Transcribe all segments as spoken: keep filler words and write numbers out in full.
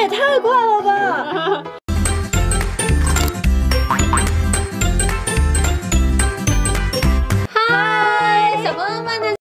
也太快了吧！ 嗨，小朋友们的。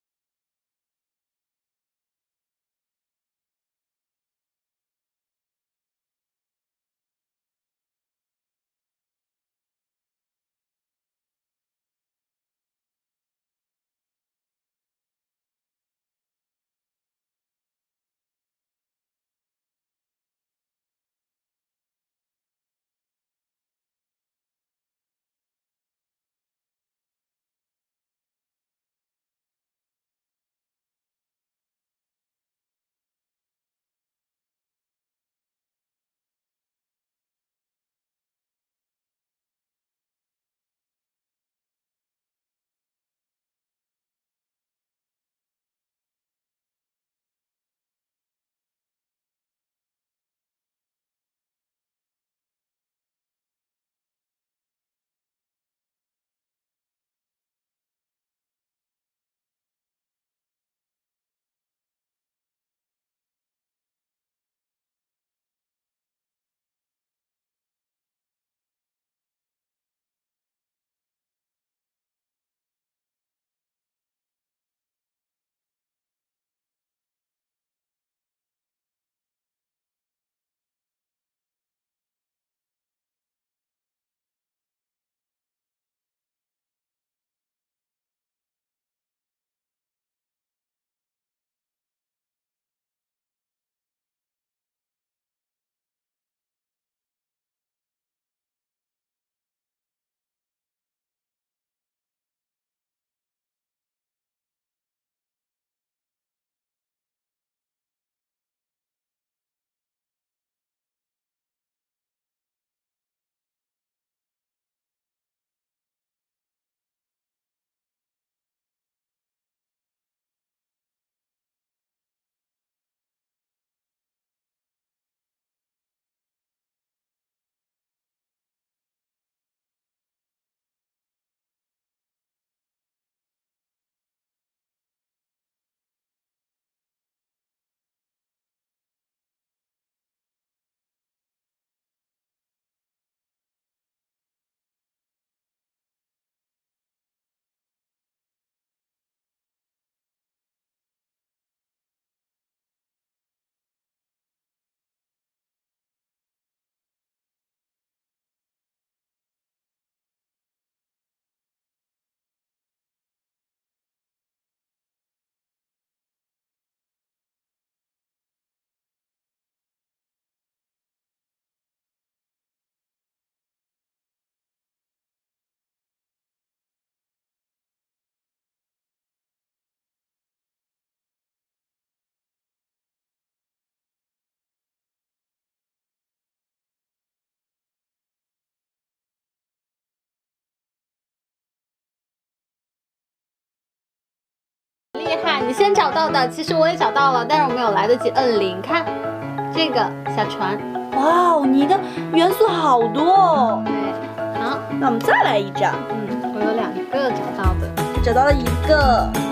厉害，你先找到的，其实我也找到了，但是我没有来得及摁铃。看，这个小船， 哇哦，你的元素好多哦。 对，好， 那我们再来一张。 嗯，我有两个找到的， 找到了一个。